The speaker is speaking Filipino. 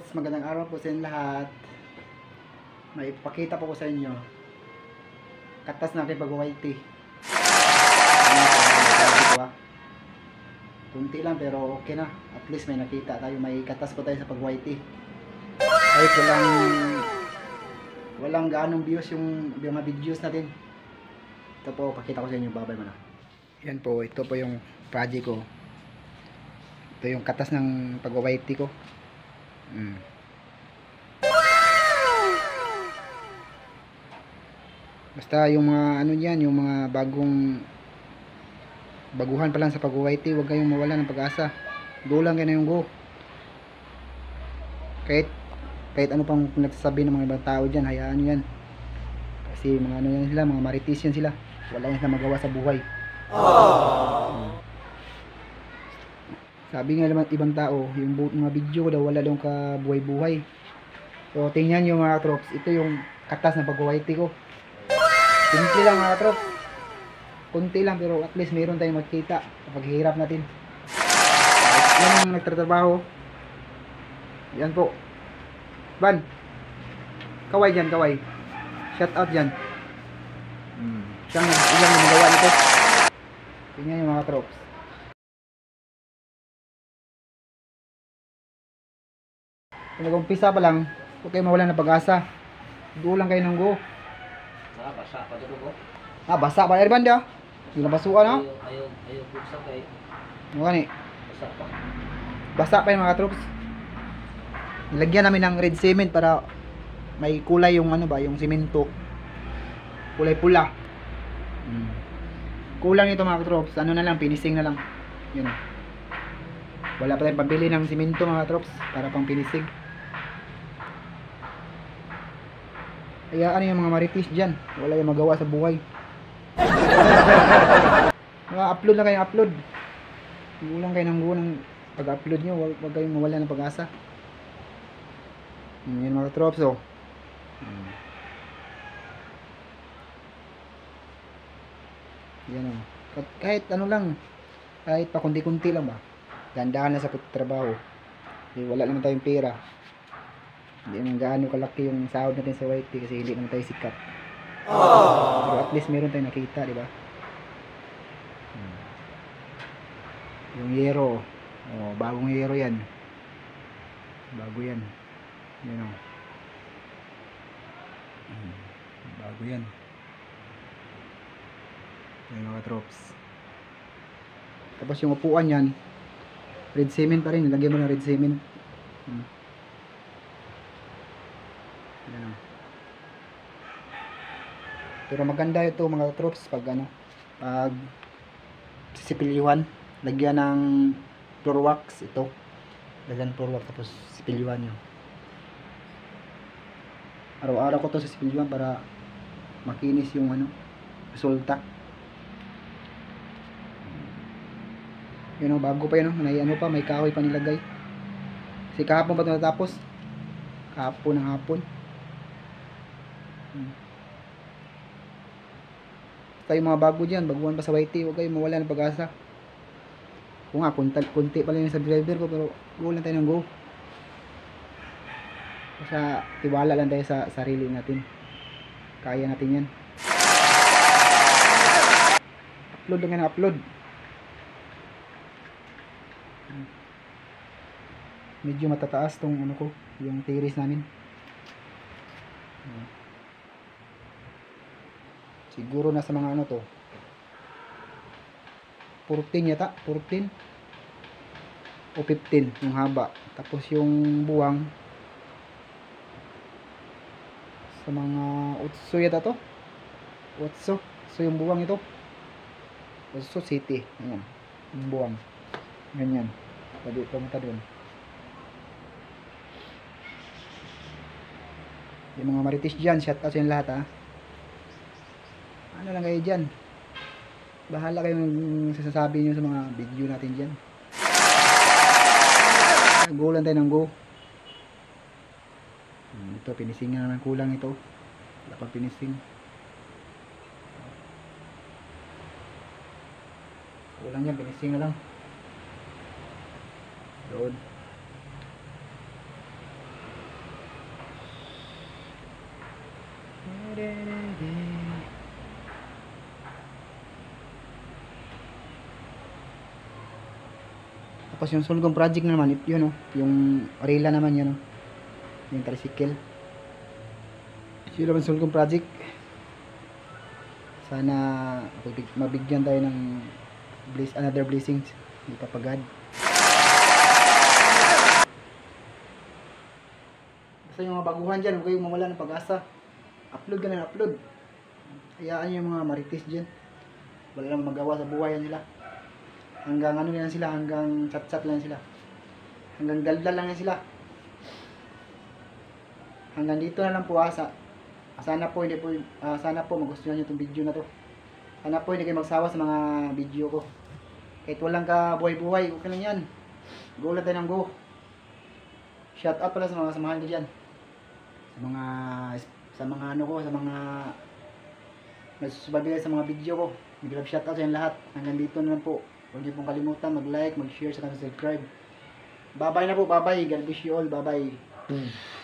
Katrops, magandang araw po sa inyo lahat. May ipakita po ko sa inyo. Katas na aking pag-whitey. Kunti lang pero okay na. At least may nakita tayo. May katas po tayo sa pag-whitey. Kahit walang gaanong views yung mga videos natin. Ito po, pakita ko sa inyo. Babay mo na. Yan po, ito po yung project ko. Ito yung katas ng pag-whitey ko. Basta yung mga ano diyan, yung mga baguhan pa lang sa pag-whitey, huwag kayong mawala ng pag-asa. Go lang kayo na yung go. Kahit ano pang nagsasabi ng mga ibang tao diyan, hayaan niyo yan. Kasi mga ano yan sila, mga marites yan sila. Wala yan sila magawa sa buhay. Sabi nga naman ibang tao, yung mga video ko daw wala daw ka buhay-buhay. So tingnan nyo mga trops, ito yung katas ng pag-whitey ko. Simple lang mga trops. Kunti lang pero at least meron tayong magkita kapag hirap natin. Yan ang nagtatrabaho. Yan po. Ban. Kaway dyan, kaway. Shout out dyan. Siyang ilang nagawa nito. Tingnan nyo mga trops. Kung nag-umpisa pa lang, huwag kayo mawalan ng pag-asa. Go lang kayo ng go. Basa pa dito ko. Basa pa. Erban dia. Hindi na basuan ha? Ayaw buksa kay. Mukha ni. Basa pa. Basa pa yung mga troops. Nilagyan namin ng red cement para may kulay yung ano ba, yung simento. Kulay pula. Kulang ito mga troops. Ano na lang, finishing na lang. Yun. Wala pa tayong pambili ng simento mga troops para pang finishing. Kaya ano yung mga marites dyan, wala yung magawa sa buhay. Upload na kayong upload. Gulang kayo ng gulang pag-upload nyo, huwag kayong mawala ng pag-asa. Yan mga trops oh. Yan oh. Kahit ano lang, kahit pa kunti-kunti lang ba, dandahan na sa trabaho. Wala naman tayong pera. Hindi naman gaano kalaki yung sahod natin sa whitey kasi hindi naman tayo sikat. Pero at least meron tayong nakita, di ba? Yung yero, bagong yero yan. Bago yan. Yan o. Bago yan. Yan mga trops. Tapos yung upuan yan, red cement pa rin. Nilagyan mo ng red cement. Yan. Pero maganda ito mga troops pag sisipilyuhan, lagyan ng floor wax ito. Lagyan floor wax tapos sipilyuhan nyo. Araw-araw ko to sisipilyuhan para makinis yung resulta. Yun o, bago pa yun o. May kahoy pa nilagay. Kasi kahapon pa ito natapos. Kahapon ng hapon. Kayo mga bago dyan, baguhan pa sa whitey, huwag kayo mawala ng pag-asa. Kung nga, kunti pa lang yung subscriber ko, pero go lang tayo ng go. Kasi tiwala lang tayo sa sarili natin. Kaya natin yan. Upload lang yan, upload. Medyo matataas tong yung tiris namin. Siguro nasa mga to 14 yata, 14 o 15 yung haba, tapos yung buwang sa mga 8 yata to, 8 so yung buwang ito 8 city, ayan yung buwang ganyan, pwede pumunta doon. Yung mga marites dyan, shout out sa yung lahat ha. Ano lang kayo dyan, bahala kayong sasasabi nyo sa mga video natin dyan. Go lang tayo ng go. Ito, finishing na naman, kulang ito. Wala pang finishing. Kulang yan, finishing na lang. Doon. Tapos yung Sulgong project na naman, yun oh, yung Arela naman yun oh. Yung tricycle. Yun naman Sulgong project. Sana mabigyan tayo ng another blessings. Hindi papagad. Basta yung mga baguhan dyan, huwag kayong mawala ng pag-asa. Upload ka na upload. Hayaan yung mga marites dyan. Wala lang magawa sa buhay nila. Hanggang ano lang sila, hanggang chat-chat lang sila. Hanggang daldal lang sila. Hanggang dito na lang po asa. Sana po magustuhan niyo itong video na to. Sana po hindi kayo magsawa sa mga video ko. Kahit walang ka buhay-buhay, okay lang yan. Go lang tayo ng go. Shout out pala sa mga samahan ko dyan. Sa mga ano ko, sa mga nagsusubaybay sa mga video ko. Mag-love shout out sa inyo lahat. Hanggang dito na lang po. Huwag niyo pong kalimutan mag-like, mag-share, saka subscribe. Bye-bye na po, bye-bye. God bless you all, bye-bye.